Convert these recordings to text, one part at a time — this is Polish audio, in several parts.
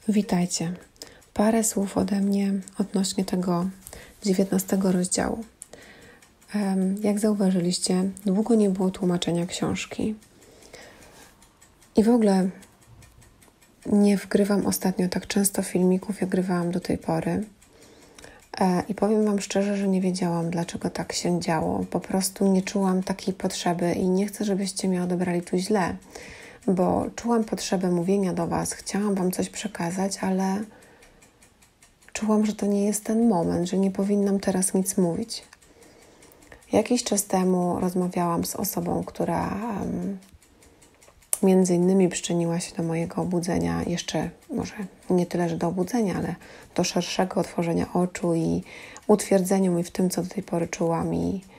Witajcie. Parę słów ode mnie odnośnie tego 19 rozdziału. Jak zauważyliście, długo nie było tłumaczenia książki. I w ogóle nie wgrywam ostatnio tak często filmików, jak grywałam do tej pory. I powiem Wam szczerze, że nie wiedziałam, dlaczego tak się działo. Po prostu nie czułam takiej potrzeby i nie chcę, żebyście mnie odebrali tu źle, bo czułam potrzebę mówienia do Was, chciałam Wam coś przekazać, ale czułam, że to nie jest ten moment, że nie powinnam teraz nic mówić. Jakiś czas temu rozmawiałam z osobą, która między innymi przyczyniła się do mojego obudzenia, jeszcze może nie tyle, że do obudzenia, ale do szerszego otworzenia oczu i utwierdzeniu mi w tym, co do tej pory czułam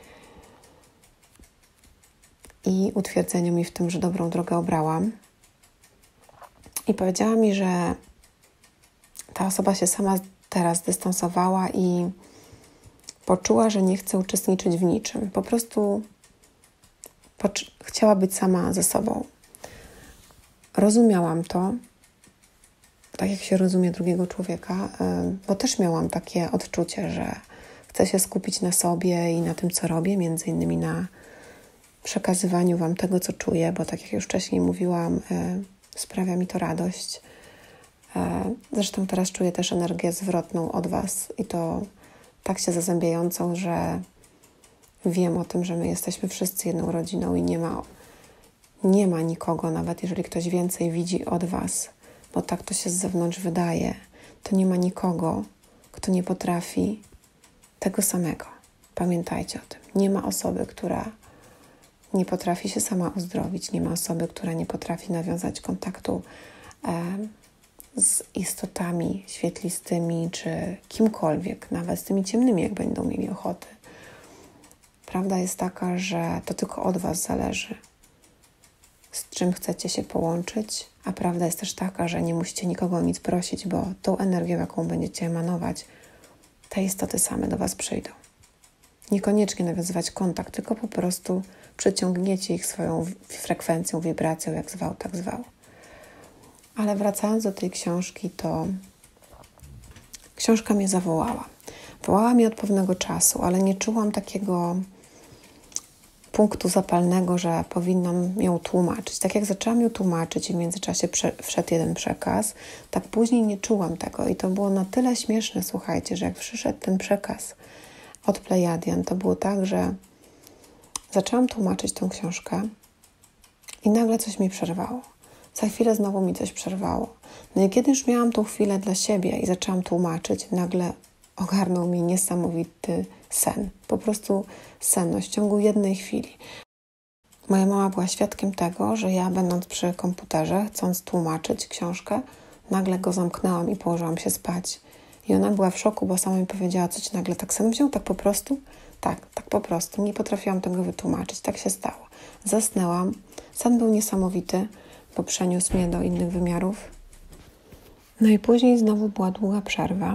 i utwierdzeniu mi w tym, że dobrą drogę obrałam. I powiedziała mi, że ta osoba się sama teraz dystansowała i poczuła, że nie chce uczestniczyć w niczym. Po prostu chciała być sama ze sobą. Rozumiałam to, tak jak się rozumie drugiego człowieka, bo też miałam takie odczucie, że chcę się skupić na sobie i na tym, co robię, między innymi na przekazywaniu Wam tego, co czuję, bo tak jak już wcześniej mówiłam, sprawia mi to radość. Zresztą teraz czuję też energię zwrotną od Was i to tak się zazębiającą, że wiem o tym, że my jesteśmy wszyscy jedną rodziną i nie ma nikogo, nawet jeżeli ktoś więcej widzi od Was, bo tak to się z zewnątrz wydaje, to nie ma nikogo, kto nie potrafi tego samego. Pamiętajcie o tym. Nie ma osoby, która nie potrafi się sama uzdrowić, nie ma osoby, która nie potrafi nawiązać kontaktu z istotami świetlistymi, czy kimkolwiek, nawet z tymi ciemnymi, jak będą mieli ochoty. Prawda jest taka, że to tylko od Was zależy, z czym chcecie się połączyć, a prawda jest też taka, że nie musicie nikogo o nic prosić, bo tą energią, jaką będziecie emanować, te istoty same do Was przyjdą. Niekoniecznie nawiązywać kontakt, tylko po prostu przyciągniecie ich swoją frekwencją, wibracją, jak zwał, tak zwał. Ale wracając do tej książki, to książka mnie zawołała. Wołała mnie od pewnego czasu, ale nie czułam takiego punktu zapalnego, że powinnam ją tłumaczyć. Tak jak zaczęłam ją tłumaczyć i w międzyczasie wszedł jeden przekaz, tak później nie czułam tego. I to było na tyle śmieszne, słuchajcie, że jak przyszedł ten przekaz od Plejadian, to było tak, że zaczęłam tłumaczyć tą książkę i nagle coś mi przerwało. Za chwilę znowu mi coś przerwało. No i kiedy już miałam tą chwilę dla siebie i zaczęłam tłumaczyć, nagle ogarnął mnie niesamowity sen. Po prostu senność w ciągu jednej chwili. Moja mama była świadkiem tego, że ja będąc przy komputerze, chcąc tłumaczyć książkę, nagle go zamknęłam i położyłam się spać. I ona była w szoku, bo sama mi powiedziała, co ci nagle tak sen wziął? Tak po prostu? Tak po prostu. Nie potrafiłam tego wytłumaczyć. Tak się stało. Zasnęłam. Sen był niesamowity, bo przeniósł mnie do innych wymiarów. No i później znowu była długa przerwa,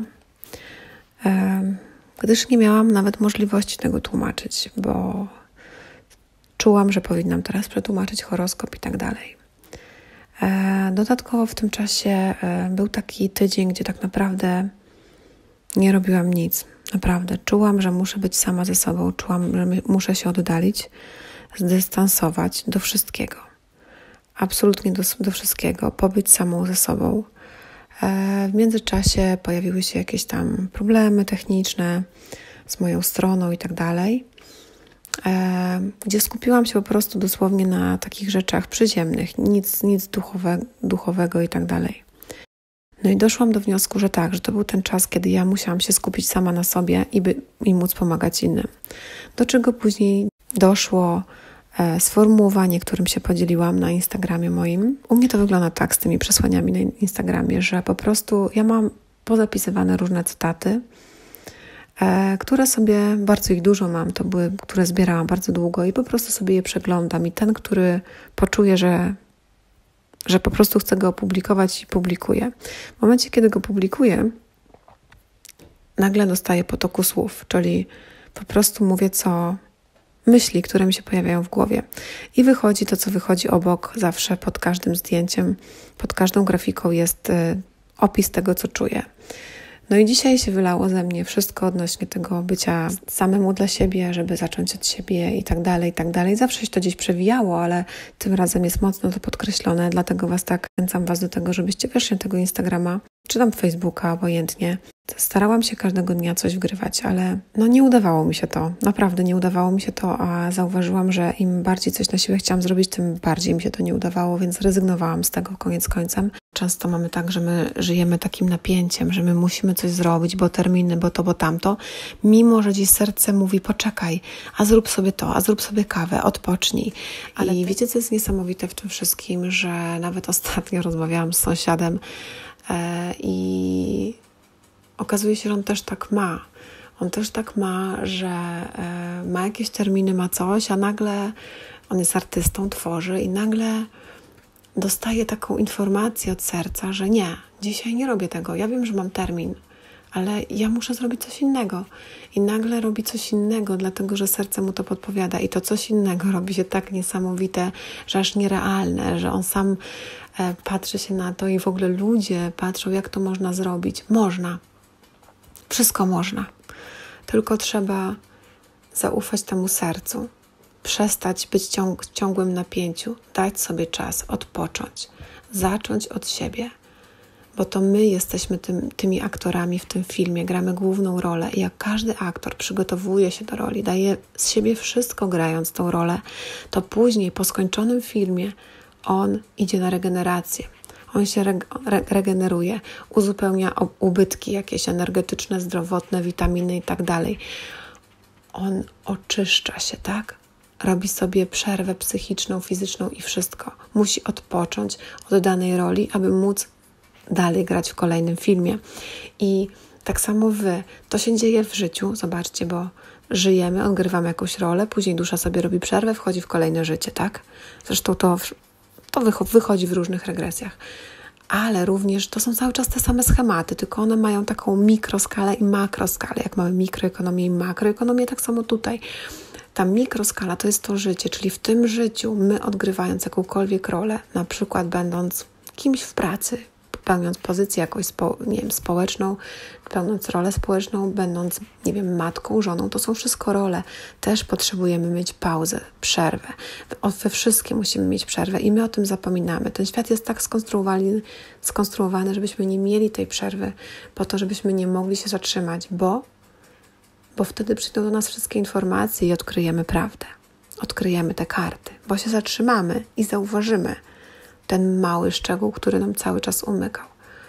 gdyż nie miałam nawet możliwości tego tłumaczyć, bo czułam, że powinnam teraz przetłumaczyć horoskop i tak dalej. Dodatkowo w tym czasie był taki tydzień, gdzie tak naprawdę nie robiłam nic. Naprawdę. Czułam, że muszę być sama ze sobą. Czułam, że muszę się oddalić, zdystansować do wszystkiego. Absolutnie do wszystkiego. Pobyć samą ze sobą. W międzyczasie pojawiły się jakieś tam problemy techniczne z moją stroną i tak dalej, gdzie skupiłam się po prostu dosłownie na takich rzeczach przyziemnych, nic duchowego i tak dalej. No i doszłam do wniosku, że tak, że to był ten czas, kiedy ja musiałam się skupić sama na sobie i móc pomagać innym. Do czego później doszło sformułowanie, którym się podzieliłam na Instagramie moim. U mnie to wygląda tak z tymi przesłaniami na Instagramie, że po prostu ja mam pozapisywane różne cytaty, które sobie, bardzo ich dużo mam, to były, które zbierałam bardzo długo i po prostu sobie je przeglądam i ten, który poczuje, że po prostu chcę go opublikować i publikuję. W momencie, kiedy go publikuję, nagle dostaję potoku słów, czyli po prostu mówię, co myśli, które mi się pojawiają w głowie. I wychodzi to, co wychodzi obok, zawsze pod każdym zdjęciem, pod każdą grafiką jest opis tego, co czuję. No i dzisiaj się wylało ze mnie wszystko odnośnie tego bycia samemu dla siebie, żeby zacząć od siebie i tak dalej, i tak dalej. Zawsze się to gdzieś przewijało, ale tym razem jest mocno to podkreślone, dlatego zachęcam Was do tego, żebyście weszli na tego Instagrama, czy tam Facebooka, obojętnie. Starałam się każdego dnia coś wgrywać, ale nie udawało mi się to. Naprawdę nie udawało mi się to, a zauważyłam, że im bardziej coś na siebie chciałam zrobić, tym bardziej mi się to nie udawało, więc rezygnowałam z tego koniec końcem. Często mamy tak, że my żyjemy takim napięciem, że my musimy coś zrobić, bo terminy, bo to, bo tamto, mimo że dziś serce mówi poczekaj, a zrób sobie to, a zrób sobie kawę, odpocznij. I wiecie, co jest niesamowite w tym wszystkim, że nawet ostatnio rozmawiałam z sąsiadem i okazuje się, że on też tak ma. On też tak ma, że ma jakieś terminy, ma coś, a nagle on jest artystą, tworzy i nagle dostaje taką informację od serca, że nie, dzisiaj nie robię tego. Ja wiem, że mam termin, ale ja muszę zrobić coś innego. I nagle robi coś innego, dlatego że serce mu to podpowiada. I to coś innego robi się tak niesamowite, że aż nierealne, że on sam patrzy się na to i w ogóle ludzie patrzą, jak to można zrobić. Można. Wszystko można. Tylko trzeba zaufać temu sercu. Przestać być w ciągłym napięciu. Dać sobie czas, odpocząć. Zacząć od siebie. Bo to my jesteśmy tymi aktorami w tym filmie. Gramy główną rolę. I jak każdy aktor przygotowuje się do roli, daje z siebie wszystko grając tą rolę, to później po skończonym filmie on idzie na regenerację. On się regeneruje, uzupełnia ubytki jakieś energetyczne, zdrowotne, witaminy i tak dalej. On oczyszcza się, tak? Robi sobie przerwę psychiczną, fizyczną i wszystko. Musi odpocząć od danej roli, aby móc dalej grać w kolejnym filmie. I tak samo to się dzieje w życiu, zobaczcie, bo żyjemy, odgrywamy jakąś rolę, później dusza sobie robi przerwę, wchodzi w kolejne życie, tak? Zresztą to wychodzi w różnych regresjach. Ale również to są cały czas te same schematy, tylko one mają taką mikroskalę i makroskalę. Jak mamy mikroekonomię i makroekonomię, tak samo tutaj. Ta mikroskala to jest to życie, czyli w tym życiu my odgrywając jakąkolwiek rolę, na przykład będąc kimś w pracy, pełniąc pozycję jakąś społeczną, pełniąc rolę społeczną, będąc, matką, żoną, to są wszystko role. Też potrzebujemy mieć pauzę, przerwę. We wszystkim musimy mieć przerwę i my o tym zapominamy. Ten świat jest tak skonstruowany, żebyśmy nie mieli tej przerwy, po to, żebyśmy nie mogli się zatrzymać, bo wtedy przyjdą do nas wszystkie informacje i odkryjemy prawdę. Odkryjemy te karty, bo się zatrzymamy i zauważymy ten mały szczegół, który nam cały czas umykał.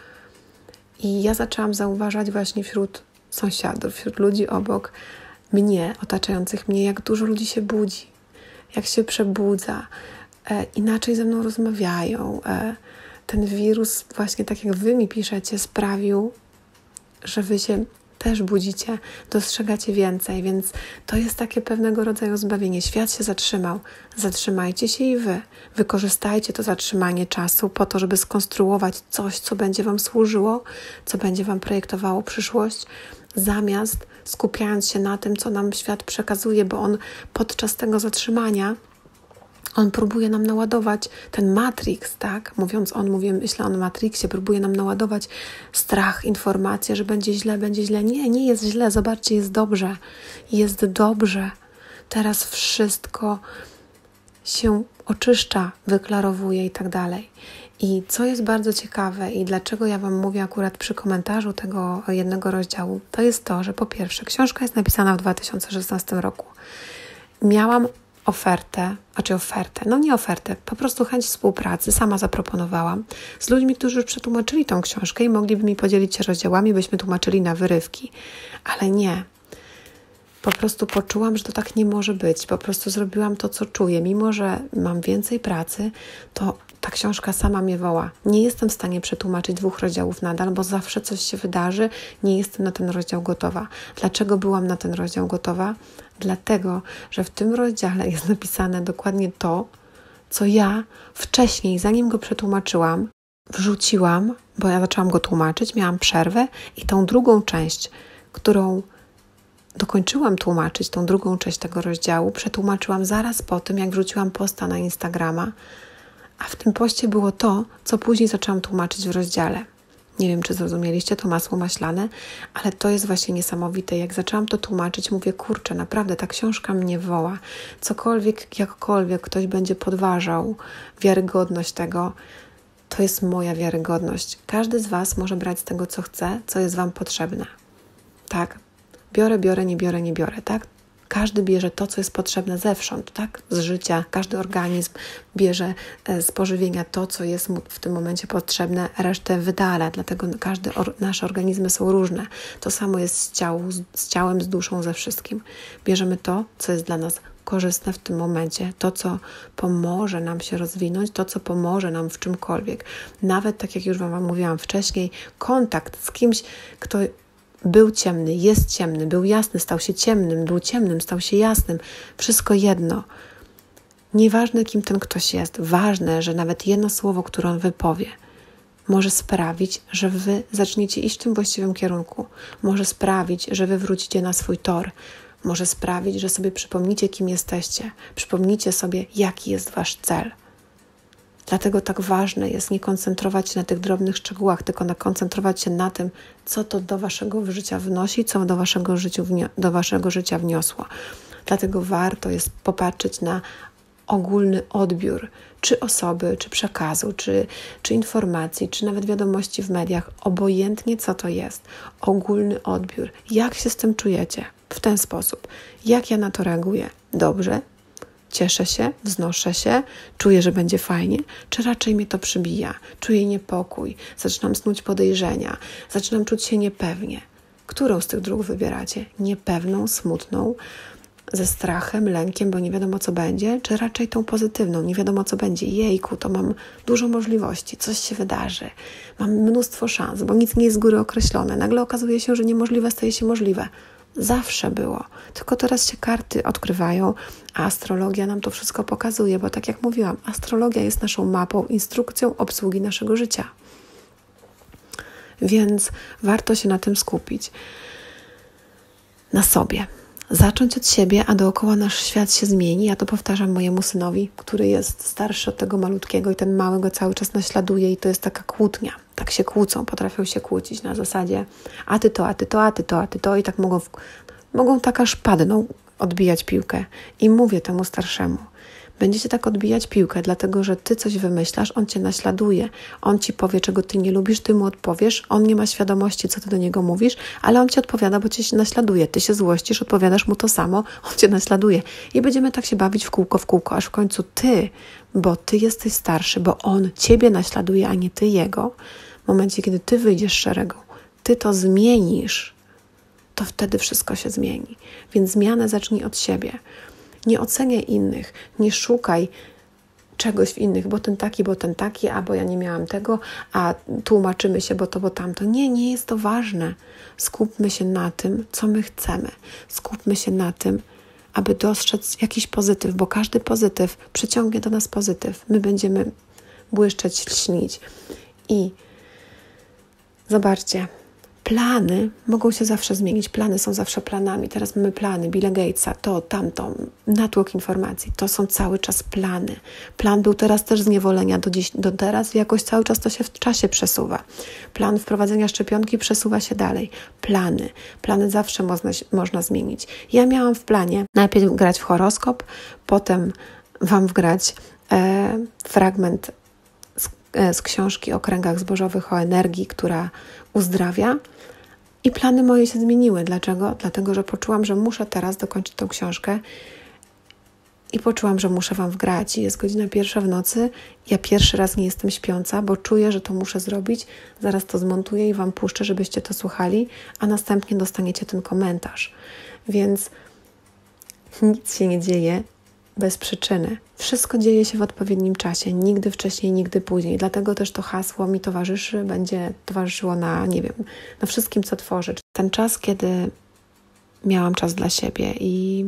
I ja zaczęłam zauważać właśnie wśród sąsiadów, wśród ludzi obok mnie, otaczających mnie, jak dużo ludzi się budzi, jak się przebudza, inaczej ze mną rozmawiają. Ten wirus, właśnie tak jak wy mi piszecie, sprawił, że wy się też budzicie, dostrzegacie więcej, więc to jest takie pewnego rodzaju zbawienie. Świat się zatrzymał. Zatrzymajcie się i wy. Wykorzystajcie to zatrzymanie czasu po to, żeby skonstruować coś, co będzie wam służyło, co będzie wam projektowało przyszłość, zamiast skupiając się na tym, co nam świat przekazuje, bo on podczas tego zatrzymania on próbuje nam naładować ten Matrix, tak? Myślę o Matrixie, próbuje nam naładować strach, informację, że będzie źle, będzie źle. Nie jest źle, zobaczcie, jest dobrze. Jest dobrze. Teraz wszystko się oczyszcza, wyklarowuje i tak dalej. I co jest bardzo ciekawe i dlaczego ja wam mówię akurat przy komentarzu tego jednego rozdziału, to jest to, że po pierwsze, książka jest napisana w 2016 roku. Miałam po prostu chęć współpracy, sama zaproponowałam z ludźmi, którzy już przetłumaczyli tą książkę i mogliby mi podzielić się rozdziałami, byśmy tłumaczyli na wyrywki. Ale nie. Po prostu poczułam, że to tak nie może być. Po prostu zrobiłam to, co czuję. Mimo że mam więcej pracy, to ta książka sama mnie woła. Nie jestem w stanie przetłumaczyć 2 rozdziałów nadal, bo zawsze coś się wydarzy. Nie jestem na ten rozdział gotowa. Dlaczego byłam na ten rozdział gotowa? Dlatego, że w tym rozdziale jest napisane dokładnie to, co ja wcześniej, zanim go przetłumaczyłam, wrzuciłam, bo ja zaczęłam go tłumaczyć, miałam przerwę i tą drugą część, którą dokończyłam tłumaczyć, tą drugą część tego rozdziału, przetłumaczyłam zaraz po tym, jak wrzuciłam posta na Instagrama, a w tym poście było to, co później zaczęłam tłumaczyć w rozdziale. Nie wiem, czy zrozumieliście, to masło maślane, ale to jest właśnie niesamowite. Jak zaczęłam to tłumaczyć, mówię, kurczę, naprawdę ta książka mnie woła. Cokolwiek, jakkolwiek ktoś będzie podważał wiarygodność tego, to jest moja wiarygodność. Każdy z Was może brać z tego, co chce, co jest Wam potrzebne. Tak? Biorę, nie biorę, tak? Każdy bierze to, co jest potrzebne zewsząd, tak? Z życia. Każdy organizm bierze z pożywienia to, co jest mu w tym momencie potrzebne, resztę wydala. Dlatego nasze organizmy są różne. To samo jest z ciałem, z duszą, ze wszystkim. Bierzemy to, co jest dla nas korzystne w tym momencie, to, co pomoże nam się rozwinąć, to, co pomoże nam w czymkolwiek. Nawet, tak jak już Wam mówiłam wcześniej, kontakt z kimś, kto był ciemny, jest ciemny, był jasny, stał się ciemnym, był ciemnym, stał się jasnym. Wszystko jedno. Nieważne, kim ten ktoś jest, ważne, że nawet jedno słowo, które on wypowie, może sprawić, że Wy zaczniecie iść w tym właściwym kierunku. Może sprawić, że Wy wrócicie na swój tor. Może sprawić, że sobie przypomnicie, kim jesteście. Przypomnicie sobie, jaki jest Wasz cel. Dlatego tak ważne jest nie koncentrować się na tych drobnych szczegółach, tylko koncentrować się na tym, co to do Waszego życia wnosi, co do Waszego życia wniosło. Dlatego warto jest popatrzeć na ogólny odbiór, czy osoby, czy przekazu, czy informacji, czy nawet wiadomości w mediach, obojętnie co to jest. Ogólny odbiór. Jak się z tym czujecie? W ten sposób. Jak ja na to reaguję? Dobrze? Cieszę się, wznoszę się, czuję, że będzie fajnie, czy raczej mnie to przybija? Czuję niepokój, zaczynam snuć podejrzenia, zaczynam czuć się niepewnie. Którą z tych dróg wybieracie? Niepewną, smutną, ze strachem, lękiem, bo nie wiadomo co będzie, czy raczej tą pozytywną, nie wiadomo co będzie. Jejku, to mam dużo możliwości, coś się wydarzy, mam mnóstwo szans, bo nic nie jest z góry określone. Nagle okazuje się, że niemożliwe staje się możliwe. Zawsze było. Tylko teraz się karty odkrywają, a astrologia nam to wszystko pokazuje, bo tak jak mówiłam, astrologia jest naszą mapą, instrukcją obsługi naszego życia. Więc warto się na tym skupić. Na sobie. Zacząć od siebie, a dookoła nasz świat się zmieni. Ja to powtarzam mojemu synowi, który jest starszy od tego malutkiego i ten mały go cały czas naśladuje i to jest taka kłótnia. Tak się kłócą, potrafią się kłócić na zasadzie a ty to i tak mogą tak aż padną odbijać piłkę. I mówię temu starszemu, będziecie tak odbijać piłkę, dlatego że ty coś wymyślasz, on cię naśladuje, on ci powie, czego ty nie lubisz, ty mu odpowiesz, on nie ma świadomości, co ty do niego mówisz, ale on ci odpowiada, bo cię naśladuje, ty się złościsz, odpowiadasz mu to samo, on cię naśladuje i będziemy tak się bawić w kółko, aż w końcu ty, bo ty jesteś starszy, bo on ciebie naśladuje, a nie ty jego, w momencie, kiedy ty wyjdziesz z szeregu, ty to zmienisz, to wtedy wszystko się zmieni. Więc zmianę zacznij od siebie. Nie oceniaj innych, nie szukaj czegoś w innych, bo ten taki, albo ja nie miałam tego, a tłumaczymy się, bo to, bo tamto. Nie jest to ważne. Skupmy się na tym, co my chcemy. Skupmy się na tym, aby dostrzec jakiś pozytyw, bo każdy pozytyw przyciągnie do nas pozytyw. My będziemy błyszczeć, śnić. I zobaczcie, plany mogą się zawsze zmienić. Plany są zawsze planami. Teraz mamy plany Billa Gatesa, to, tamto, natłok informacji. To są cały czas plany. Plan był teraz też zniewolenia do teraz i jakoś cały czas to się w czasie przesuwa. Plan wprowadzenia szczepionki przesuwa się dalej. Plany zawsze można zmienić. Ja miałam w planie najpierw grać w horoskop, potem Wam wgrać fragment z książki o kręgach zbożowych, o energii, która uzdrawia. I plany moje się zmieniły. Dlaczego? Dlatego, że poczułam, że muszę teraz dokończyć tą książkę i poczułam, że muszę Wam wgrać. Jest godzina 1:00 w nocy. Ja pierwszy raz nie jestem śpiąca, bo czuję, że to muszę zrobić. Zaraz to zmontuję i Wam puszczę, żebyście to słuchali, a następnie dostaniecie ten komentarz. Więc nic się nie dzieje bez przyczyny. Wszystko dzieje się w odpowiednim czasie, nigdy wcześniej, nigdy później. Dlatego też to hasło mi towarzyszy, będzie towarzyszyło na wszystkim, co tworzę. Ten czas, kiedy miałam czas dla siebie i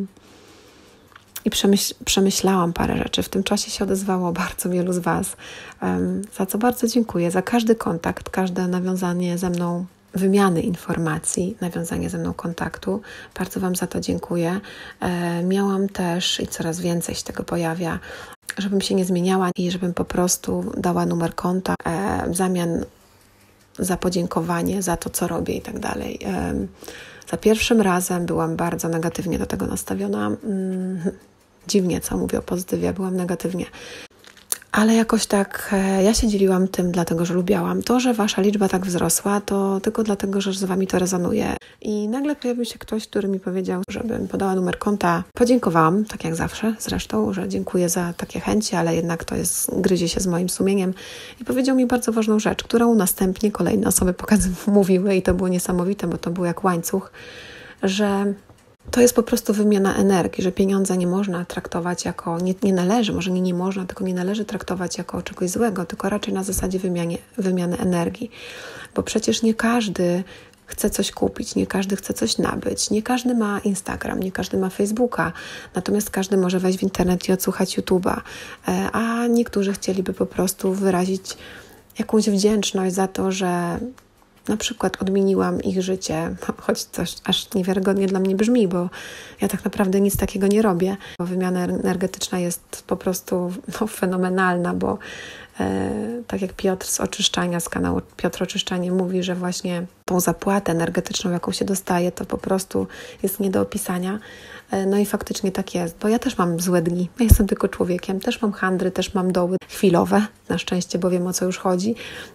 przemyślałam parę rzeczy. W tym czasie się odezwało bardzo wielu z Was, za co bardzo dziękuję, za każdy kontakt, każde nawiązanie ze mną wymiany informacji, nawiązanie ze mną kontaktu. Bardzo Wam za to dziękuję. Miałam też i coraz więcej się tego pojawia, żebym się nie zmieniała i żebym po prostu dała numer konta w zamian za podziękowanie, za to, co robię i tak dalej. Za pierwszym razem byłam bardzo negatywnie do tego nastawiona. Dziwnie, co mówię o pozytywie, byłam negatywnie. Ale jakoś tak ja się dzieliłam tym, dlatego że lubiałam. To, że wasza liczba tak wzrosła, to tylko dlatego, że z wami to rezonuje. I nagle pojawił się ktoś, który mi powiedział, żebym podała numer konta. Podziękowałam, tak jak zawsze zresztą, że dziękuję za takie chęci, ale jednak to gryzie się z moim sumieniem. I powiedział mi bardzo ważną rzecz, którą następnie kolejne osoby mówiły i to było niesamowite, bo to był jak łańcuch, że to jest po prostu wymiana energii, że pieniądze nie można traktować jako, nie należy, może nie można, tylko nie należy traktować jako czegoś złego, tylko raczej na zasadzie wymiany energii. Bo przecież nie każdy chce coś kupić, nie każdy chce coś nabyć, nie każdy ma Instagram, nie każdy ma Facebooka, natomiast każdy może wejść w internet i odsłuchać YouTube'a, a niektórzy chcieliby po prostu wyrazić jakąś wdzięczność za to, że na przykład odmieniłam ich życie, choć coś aż niewiarygodnie dla mnie brzmi, bo ja tak naprawdę nic takiego nie robię. Bo wymiana energetyczna jest po prostu fenomenalna, bo tak jak Piotr z Oczyszczania, z kanału Piotr Oczyszczanie mówi, że właśnie tą zapłatę energetyczną, jaką się dostaje, to po prostu jest nie do opisania. No i faktycznie tak jest, bo ja też mam złe dni. Ja jestem tylko człowiekiem, też mam handry, też mam doły chwilowe, na szczęście, bo wiem, o co już chodzi.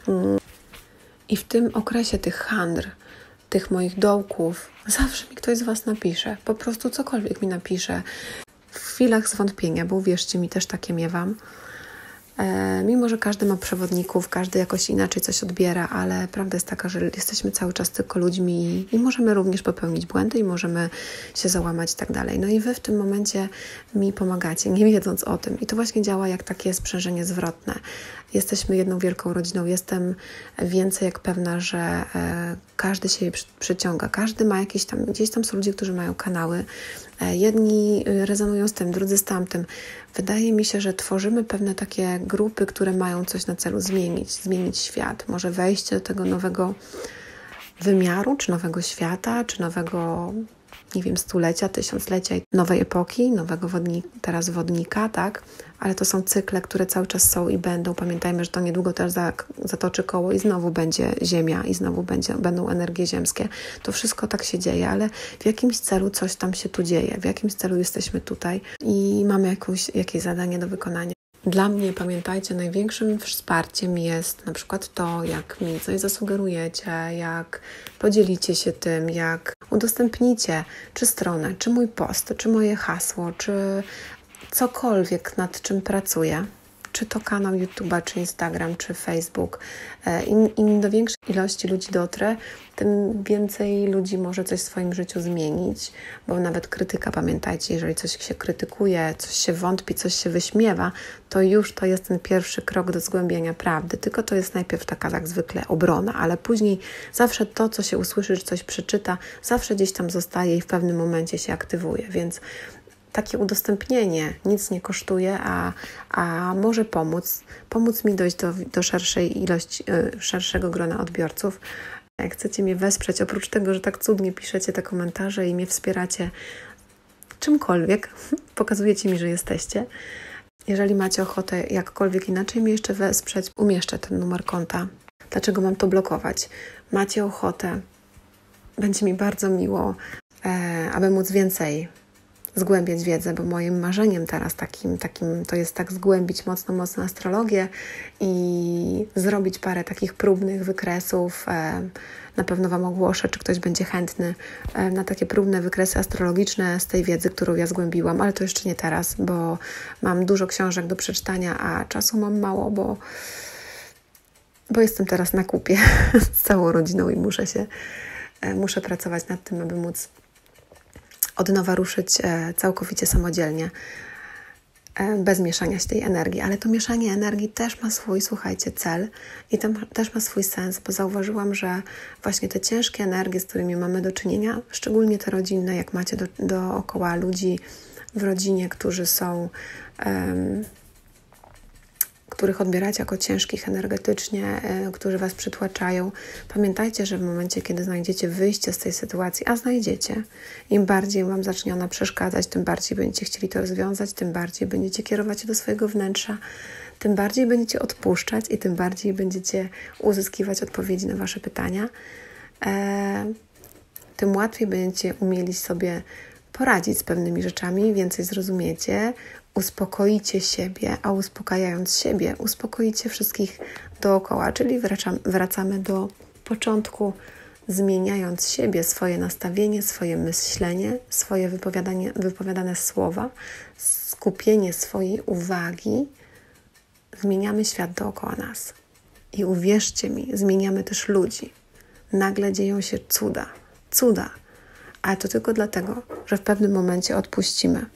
I w tym okresie tych handr, tych moich dołków, zawsze mi ktoś z was napisze. Po prostu cokolwiek mi napisze. W chwilach zwątpienia, bo uwierzcie mi, też takie miewam. Mimo że każdy ma przewodników, każdy jakoś inaczej coś odbiera, ale prawda jest taka, że jesteśmy cały czas tylko ludźmi i możemy również popełnić błędy i możemy się załamać i tak dalej. No i wy w tym momencie mi pomagacie, nie wiedząc o tym. I to właśnie działa jak takie sprzężenie zwrotne. Jesteśmy jedną wielką rodziną. Jestem więcej jak pewna, że każdy się jej przyciąga. Każdy ma jakieś tam, gdzieś tam są ludzie, którzy mają kanały. Jedni rezonują z tym, drudzy z tamtym. Wydaje mi się, że tworzymy pewne takie grupy, które mają coś na celu zmienić świat. Może wejście do tego nowego wymiaru, czy nowego świata, czy nowego, nie wiem, stulecia, tysiąclecia, nowej epoki, nowego wodnika, tak? Ale to są cykle, które cały czas są i będą. Pamiętajmy, że to niedługo też zatoczy koło i znowu będzie Ziemia i znowu będą energie ziemskie. To wszystko tak się dzieje, ale w jakimś celu coś tam się tu dzieje, w jakimś celu jesteśmy tutaj i mamy jakieś zadanie do wykonania. Dla mnie, pamiętajcie, największym wsparciem jest na przykład to, jak mi coś zasugerujecie, jak podzielicie się tym, jak udostępnicie czy stronę, czy mój post, czy moje hasło, czy cokolwiek, nad czym pracuję, czy to kanał YouTube'a, czy Instagram, czy Facebook. Im do większej ilości ludzi dotrę, tym więcej ludzi może coś w swoim życiu zmienić, bo nawet krytyka, pamiętajcie, jeżeli coś się krytykuje, coś się wątpi, coś się wyśmiewa, to już to jest ten pierwszy krok do zgłębienia prawdy, tylko to jest najpierw taka jak zwykle obrona, ale później zawsze to, co się usłyszy, czy coś przeczyta, zawsze gdzieś tam zostaje i w pewnym momencie się aktywuje, więc takie udostępnienie nic nie kosztuje, a może pomóc mi dojść do szerszej ilości, szerszego grona odbiorców. Jak chcecie mnie wesprzeć, oprócz tego, że tak cudnie piszecie te komentarze i mnie wspieracie czymkolwiek, pokazujecie mi, że jesteście. Jeżeli macie ochotę jakkolwiek inaczej mnie jeszcze wesprzeć, umieszczę ten numer konta. Dlaczego mam to blokować? Macie ochotę, będzie mi bardzo miło, aby móc więcej zgłębiać wiedzę, bo moim marzeniem teraz takim to jest tak zgłębić mocno astrologię i zrobić parę takich próbnych wykresów. Na pewno Wam ogłoszę, czy ktoś będzie chętny na takie próbne wykresy astrologiczne z tej wiedzy, którą ja zgłębiłam, ale to jeszcze nie teraz, bo mam dużo książek do przeczytania, a czasu mam mało, bo jestem teraz na kupie z całą rodziną i muszę pracować nad tym, aby móc od nowa ruszyć całkowicie samodzielnie, bez mieszania się tej energii. Ale to mieszanie energii też ma swój, słuchajcie, cel i też ma swój sens, bo zauważyłam, że właśnie te ciężkie energie, z którymi mamy do czynienia, szczególnie te rodzinne, jak macie dookoła ludzi w rodzinie, którzy są, których odbieracie jako ciężkich energetycznie, którzy Was przytłaczają. Pamiętajcie, że w momencie, kiedy znajdziecie wyjście z tej sytuacji, a znajdziecie, im bardziej Wam zacznie ona przeszkadzać, tym bardziej będziecie chcieli to rozwiązać, tym bardziej będziecie kierować się do swojego wnętrza, tym bardziej będziecie odpuszczać i tym bardziej będziecie uzyskiwać odpowiedzi na Wasze pytania, tym łatwiej będziecie umieli sobie poradzić z pewnymi rzeczami, więcej zrozumiecie, uspokoicie siebie, a uspokajając siebie, uspokoicie wszystkich dookoła, czyli wracamy do początku, zmieniając siebie, swoje nastawienie, swoje myślenie, swoje wypowiadane słowa, skupienie swojej uwagi, zmieniamy świat dookoła nas. I uwierzcie mi, zmieniamy też ludzi. Nagle dzieją się cuda, ale to tylko dlatego, że w pewnym momencie odpuścimy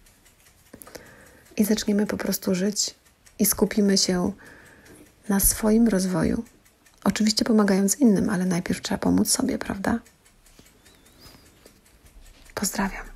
i zaczniemy po prostu żyć i skupimy się na swoim rozwoju. Oczywiście pomagając innym, ale najpierw trzeba pomóc sobie, prawda? Pozdrawiam.